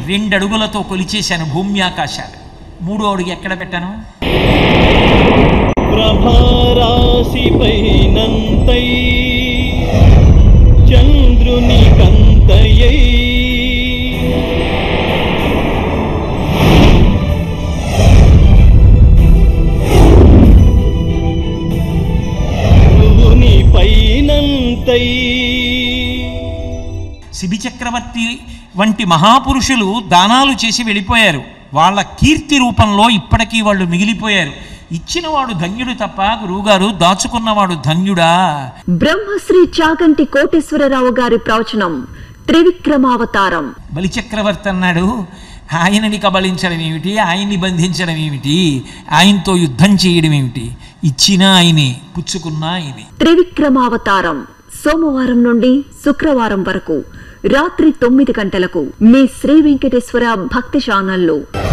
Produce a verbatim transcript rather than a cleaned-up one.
రెండు అడుగులతో కొలిచేశాను భూమి ఆకాశాలు. మూడో అడుగు ఎక్కడ పెట్టాను? ప్రభారాశిపైనంతై చంద్రుని కంతయై భువుని పైనంతై. శిబి చక్రవర్తి వంటి మహాపురుషులు దానాలు చేసి వెళ్ళిపోయారు. వాళ్ళ కీర్తి రూపంలో ఇప్పటికీ వాళ్ళు మిగిలిపోయారు. ఇచ్చినవాడు ధన్యుడు తప్ప గురువుగారు దాచుకున్నవాడు ధన్యుడా? బ్రహ్మశ్రీ చాగంటి కోటేశ్వరరావు గారి ప్రవచనం త్రివిక్రమావతారం. బలిచక్రవర్తి అన్నాడు, ఆయనని కబలించడం ఏమిటి, ఆయన్ని బంధించడం ఏమిటి, ఆయనతో యుద్ధం చేయడం ఏమిటి, ఇచ్చినా ఆయనే, పుచ్చుకున్నా ఆయనే. త్రివిక్రమావతారం సోమవారం నుండి శుక్రవారం వరకు రాత్రి తొమ్మిది గంటలకు మీ శ్రీ వెంకటేశ్వర భక్తి ఛానల్లో.